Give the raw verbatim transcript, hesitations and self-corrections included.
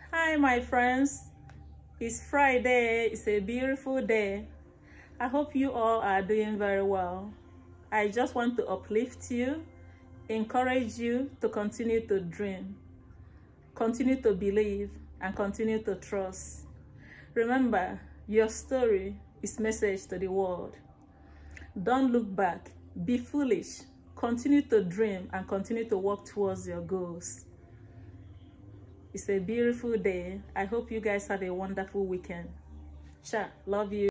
Hi my friends, it's Friday. It's a beautiful day. I hope you all are doing very well. I just want to uplift you, encourage you to continue to dream, continue to believe, and continue to trust. Remember, your story is message to the world. Don't look back, be foolish, continue to dream and continue to work towards your goals. It's a beautiful day. I hope you guys have a wonderful weekend. Ciao. Love you.